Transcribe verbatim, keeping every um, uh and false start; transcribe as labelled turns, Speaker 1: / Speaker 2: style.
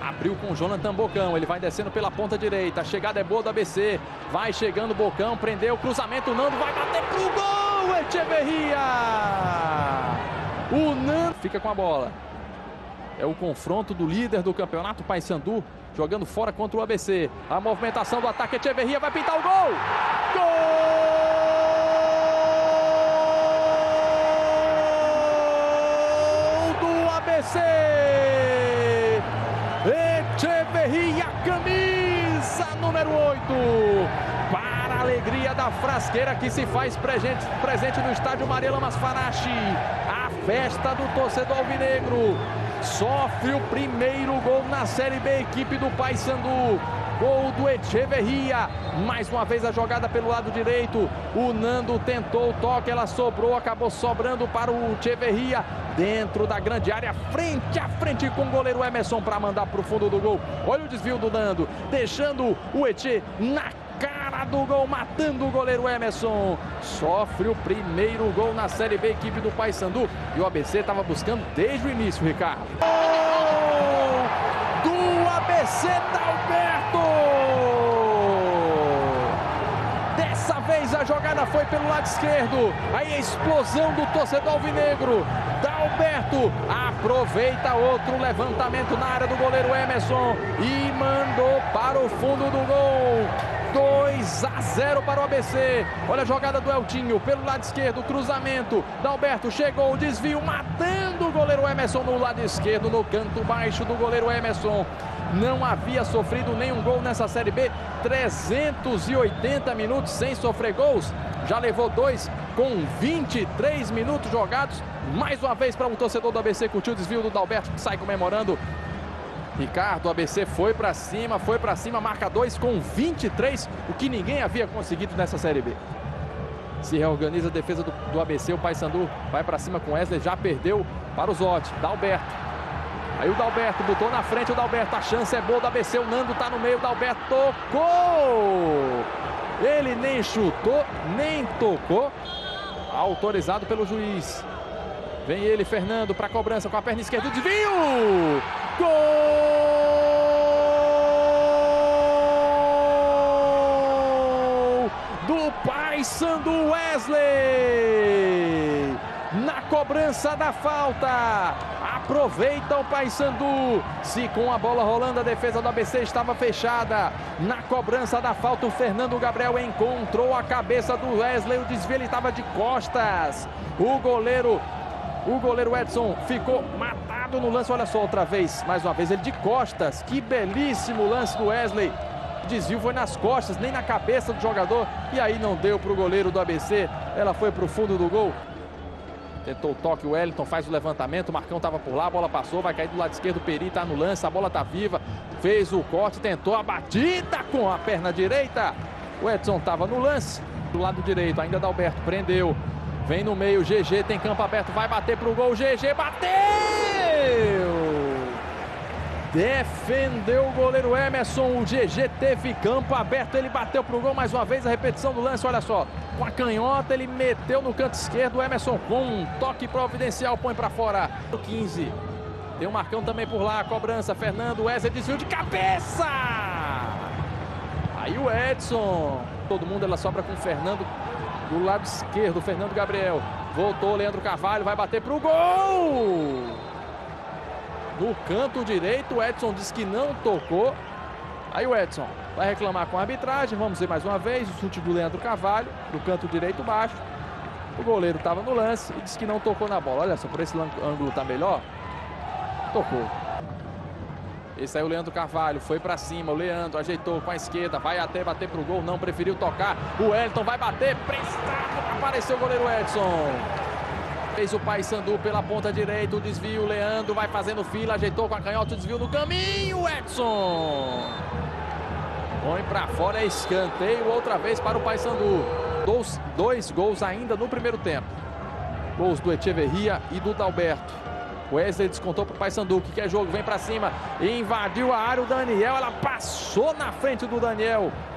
Speaker 1: Abriu com o Jonathan Bocão, ele vai descendo pela ponta direita, a chegada é boa do A B C, vai chegando Bocão, prendeu, cruzamento, o Nando vai bater pro gol, Echeverria! O Nando fica com a bola. É o confronto do líder do campeonato, Paysandu, jogando fora contra o A B C. A movimentação do ataque, Echeverria vai pintar o gol! Gol do A B C! Echeverria, camisa número oito, para a alegria da frasqueira que se faz presente, presente no estádio Maria Lamas Farache. A festa do torcedor alvinegro. Sofre o primeiro gol na Série B, equipe do Paysandu. Gol do Echeverria. Mais uma vez a jogada pelo lado direito. O Nando tentou o toque, ela sobrou, acabou sobrando para o Echeverria. Dentro da grande área, frente a frente com o goleiro Emerson para mandar para o fundo do gol. Olha o desvio do Nando, deixando o Eche na cara do gol, matando o goleiro Emerson. Sofre o primeiro gol na Série B, equipe do Paysandu. E o A B C estava buscando desde o início, Ricardo. Gol do A B C, Dalberto! Dessa vez a jogada foi pelo lado esquerdo. Aí a explosão do torcedor alvinegro. Dalberto aproveita outro levantamento na área do goleiro Emerson e mandou para o fundo do gol. dois a zero para o A B C. Olha a jogada do Eltinho pelo lado esquerdo, cruzamento. Dalberto chegou, o desvio, matando o goleiro Emerson no lado esquerdo, no canto baixo do goleiro Emerson. Não havia sofrido nenhum gol nessa Série B, trezentos e oitenta minutos sem sofrer gols. Já levou dois com vinte e três minutos jogados. Mais uma vez para o torcedor do A B C, curtiu o desvio do Dalberto, que sai comemorando. Ricardo, o A B C foi para cima, foi para cima, marca dois com vinte e três, o que ninguém havia conseguido nessa Série B. Se reorganiza a defesa do, do A B C, o Paysandu vai para cima com Wesley, já perdeu para o Zotti, Dalberto. Aí o Dalberto botou na frente, o Dalberto, a chance é boa do A B C, o Nando tá no meio, o Dalberto tocou! Ele nem chutou, nem tocou, autorizado pelo juiz. Vem ele, Fernando, para a cobrança com a perna esquerda, desvio! Gol do Paysandu, Wesley! Na cobrança da falta, aproveita o Paysandu. Se com a bola rolando a defesa do A B C estava fechada. Na cobrança da falta, o Fernando Gabriel encontrou a cabeça do Wesley. O desvio, ele estava de costas. O goleiro, o goleiro Edson ficou matado no lance. Olha só outra vez, mais uma vez ele de costas. Que belíssimo lance do Wesley. O desvio foi nas costas, nem na cabeça do jogador. E aí não deu para o goleiro do A B C. Ela foi para o fundo do gol. Tentou o toque, o Wellington faz o levantamento, o Marcão estava por lá, a bola passou, vai cair do lado esquerdo, o Peri está no lance, a bola está viva, fez o corte, tentou a batida com a perna direita. O Edson estava no lance, do lado direito, ainda Dalberto, prendeu, vem no meio, G G tem campo aberto, vai bater para o gol, G G bateu! Defendeu o goleiro Emerson, o G G teve campo aberto, ele bateu para o gol, mais uma vez a repetição do lance, olha só. Com a canhota, ele meteu no canto esquerdo, o Emerson com um toque providencial, põe para fora. quinze, tem o Marcão também por lá, cobrança, Fernando, Wesley, desvio de cabeça! Aí o Edson, todo mundo, ela sobra com o Fernando do lado esquerdo, Fernando Gabriel. Voltou, Leandro Carvalho, vai bater para o gol! No canto direito, o Edson diz que não tocou. Aí o Edson vai reclamar com a arbitragem. Vamos ver mais uma vez o chute do Leandro Carvalho, do canto direito baixo. O goleiro estava no lance e disse que não tocou na bola. Olha só, por esse ângulo tá melhor. Tocou. Esse aí o Leandro Carvalho, foi para cima, o Leandro ajeitou com a esquerda, vai até bater pro gol, não preferiu tocar. O Wellington vai bater, prestado, apareceu o goleiro Edson. Fez o Paysandu pela ponta direita, o desvio, o Leandro vai fazendo fila, ajeitou com a canhota, o desvio no caminho, Edson. Põe para fora, é escanteio outra vez para o Paysandu. Dois, dois gols ainda no primeiro tempo. Gols do Echeverria e do Dalberto. O Wesley descontou para o Paysandu, que quer jogo, vem para cima, invadiu a área o Daniel, ela passou na frente do Daniel.